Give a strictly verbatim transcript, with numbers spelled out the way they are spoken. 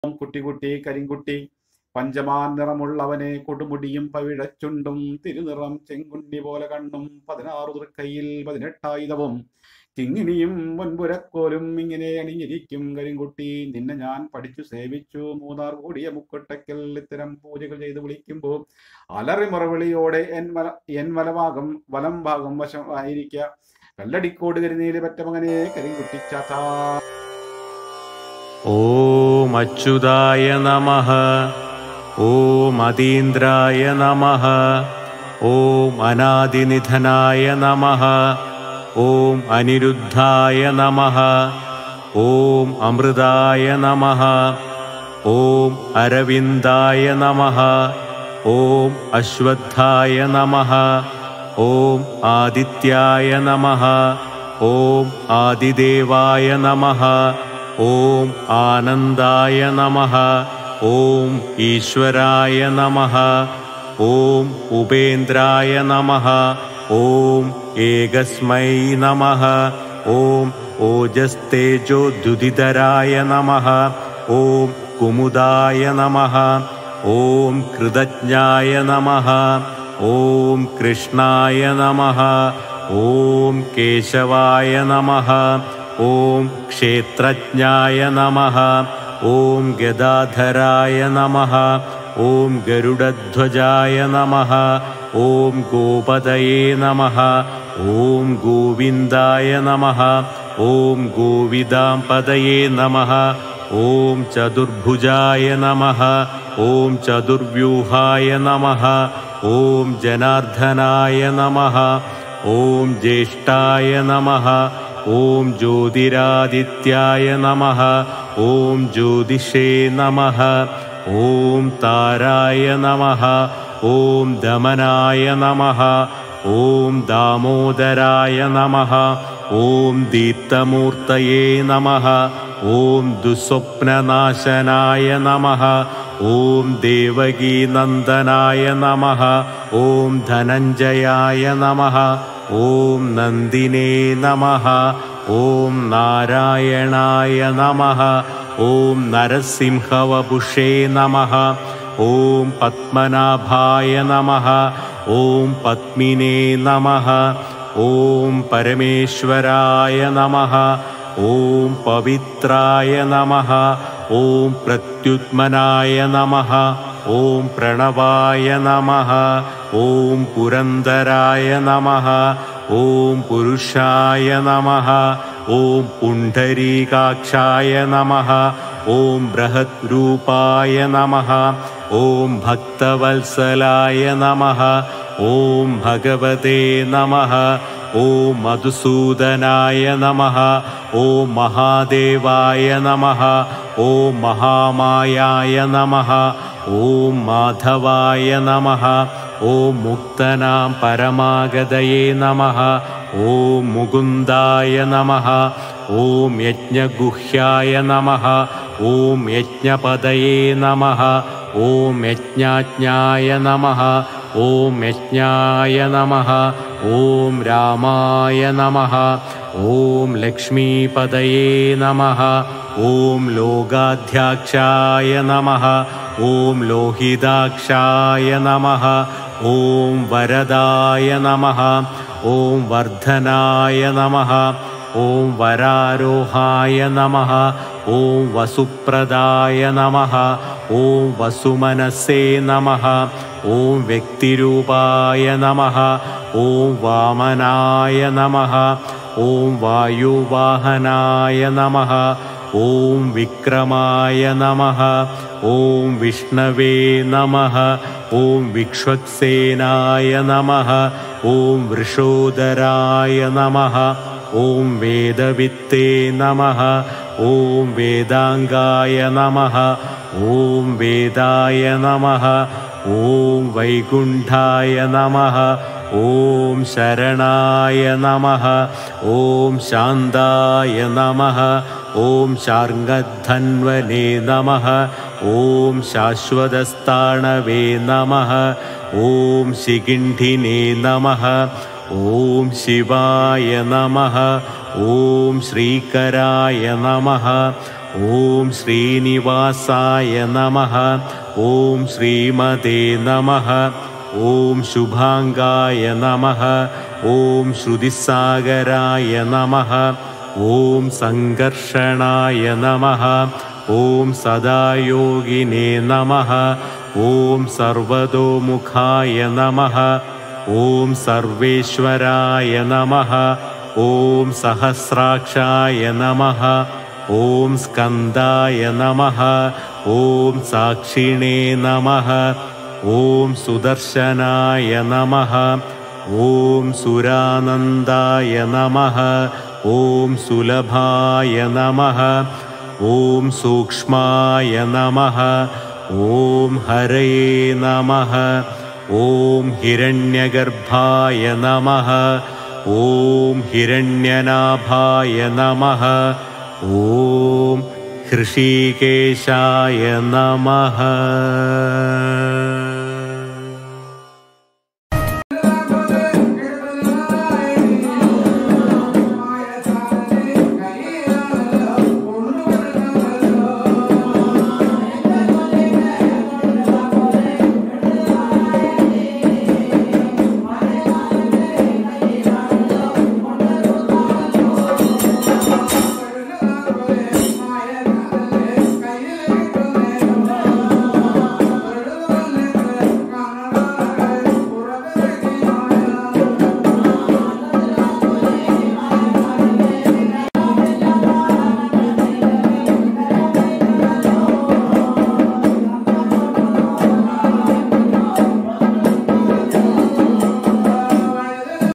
കുട്ടി കുട്ടി കരിങ്കുട്ടി പഞ്ചമാൻ നിറമുള്ളവനെ കൊടുമുടിയും പവിഴച്ചുണ്ടും തിരുനിറം ചെങ്കുണ്ടി പോലെ കണ്ണും പതിനാറു തൃക്കൈയിൽ പതിനെട്ടായുധവും കിങ്ങിണിയും മുൻപുരക്കോലും ഇങ്ങനെ അണിഞ്ഞിരിക്കും കരിങ്കുട്ടി. നിന്നെ ഞാൻ പഠിച്ചു സേവിച്ചു മൂന്നാർ കൂടിയ മുക്കൊട്ടയ്ക്കൽ ഇത്തരം പൂജകൾ ചെയ്ത് വിളിക്കുമ്പോൾ അലറിമുറവിളിയോടെ എൻ വല എൻ വലഭാഗം വലം ഭാഗം വശമായിരിക്കുക. കല്ലടിക്കോട് കരിനീല് പറ്റ മകനെ കരിങ്കുട്ടിച്ചാത്ത. ഓം അച്യുതായ നമഃ. ഓം അതീന്ദ്രായ നമഃ. ഓം അനാദിനിധനായ നമഃ. ഓം അനിരുദ്ധായ നമഃ. ഓം അമൃതായ നമഃ. ഓം അരവിന്ദായ നമഃ. ഓം അശ്വത്ഥായ നമഃ. ഓം ആദിത്യായ നമഃ. ഓം ആദിദേവായ നമഃ. ഓം ആനന്ദായ നമഃ. ഓം ഈശ്വരായ നമഃ. ഓം ഉപേന്ദ്രായ നമഃ. ഓം ഏകസ്മൈ നമഃ. ഓം ഓജസ്തേജോദ്യുതിധരായ നമഃ. ഓം കുമുദായ നമഃ. ഓം കൃതജ്ഞായ നമഃ. ഓം കൃഷ്ണായ നമഃ. ഓം കേശവായ നമഃ. ഓം ക്ഷേത്രജ്ഞായ നമഃ. ഓം ഗദാധരായ നമഃ. ഓം ഗരുഡധ്വജായ നമഃ. ഓം ഗോപതയേ നമഃ. ഓം ഗോവിന്ദായ നമഃ. ഓം ഗോവിദാംപതയേ നമഃ. ഓം ചതുർഭുജായ നമഃ. ഓം ചതുർവ്യൂഹായ നമഃ. ഓം ജനാർദ്ദനായ നമഃ. ഓം ജ്യേഷ്ഠായ നമഃ. ഓം ജ്യോതിരാദിത്യായ നമഃ. ഓം ജ്യോതിഷേ നമഃ. ഓം താരായ നമഃ. ഓം ദമനായ നമഃ. ഓം ദാമോദരായ നമഃ. ഓം ദീപ്തമൂർത്തയേ നമഃ. ഓം ദുസ്വപ്നനാശനായ നമഃ. ഓം ദേവകീനന്ദനായ നമഃ. ഓം ധനഞ്ജയായ നമഃ. ഓം നന്ദിനേ നമഃ. ഓം നാരായണായ നമഃ. ഓം നരസിംഹവപുഷേ നമഃ. ഓം പത്മനാഭായ നമഃ. ഓം പത്മിനേ നമഃ. ഓം പരമേശ്വരായ നമഃ. ഓം പവിത്രായ നമഃ. ഓം പ്രത്യുത്മനായ നമഃ. ഓം പ്രണവായ നമഃ. ഓം പുരന്ദരായ നമഃ. ഓം പുരുഷായ നമഃ. ഓം പുണ്ഡരീകാക്ഷായ നമഃ. ഓം ബൃഹത് രൂപായ നമഃ. ഓം ഭക്തവത്സലായ നമഃ. ഓം ഭഗവതേ നമഃ. ഓം മധുസൂദനായ നമഃ. ഓം മഹാദേവായ നമഃ. ഓം മഹാമായായ നമഃ. ഓം മാധവായ നമഃ. ഓം മുക്തനാം പരമാഗതയേ നമഃ. ഓം മുകുന്ദായ നമഃ. ഓം യജ്ഞഗുഹ്യായ നമഃ. ഓം യജ്ഞപതയേ നമഃ. ഓം യജ്ഞാജ്ഞായ നമഃ. ഓം യജ്ഞായ നമഃ. ഓം രാമായ നമഃ. ഓം ലക്ഷ്മീപതയേ നമഃ. ഓം ലോകാധ്യക്ഷായ നമഃ. ഓം ലോഹിതാക്ഷായ നമഃ. ഓം വരദായ നമഃ. ഓം വർദ്ധനായ നമഃ. ഓം വരാരോഹായ നമഃ. ഓം വസുപ്രദായ നമഃ. ഓം വസുമനസേ നമഃ. ഓം വ്യക്തിരൂപായ നമഃ. ഓം വാമനായ നമഃ. ഓം വായുവാഹനായ നമഃ. ഓം വിക്രമായ നമഃ. ഓം വിഷ്ണവേ നമഃ. ഓം വിക്ഷ്വക്സേനായ നമഃ. ഓം വൃഷോദരായ നമഃ. ഓം വേദവിത്തേ നമഃ. ഓം വേദാംഗായ നമഃ. ഓം വേദായ നമഃ. ഓം വൈകുണ്ഠായ നമഃ. ഓം ശരണായ നമഃ. ഓം ശാന്തായ നമഃ. ഓം ശാർങ്ങധന്വനേ നമഃ. ഓം ശാശ്വതസ്ഥാണവേ നമഃ. ഓം ശിഖിണ്ഠിനേ നമഃ. ഓം ശിവായ നമഃ. ഓം ശ്രീകരായ നമഃ. ॐ श्रीनिवासाय नमः। ॐ श्रीमते नमः। ॐ शुभाङ्गाय नमः। ॐ श्रुतिसागराय नमः। ॐ सङ्कर्षणाय नमः। ॐ सदायोगिने नमः। ॐ सर्वतोमुखाय नमः। ॐ सर्वेश्वराय नमः। ॐ सहस्राक्षाय नमः। ॐ स्कन्दाय नमः। ॐ साक्षिणे नमः। ॐ सुदर्शनाय नमः। ॐ सुरानन्दाय नमः। ॐ सुलभाय नमः। ॐ सूक्ष्माय नमः। ॐ हरये नमः। ॐ हिरण्यगर्भाय नमः। ॐ हिरण्यनाभाय नमः। ॐ हृषीकेशाय नमः।